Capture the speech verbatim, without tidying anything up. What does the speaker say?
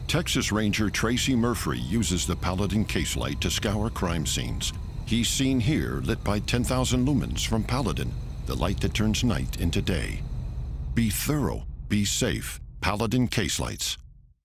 Texas Ranger Tracy Murphy uses the Paladin case light to scour crime scenes. He's seen here lit by ten thousand lumens from Paladin, the light that turns night into day. Be thorough, be safe. Paladin case lights.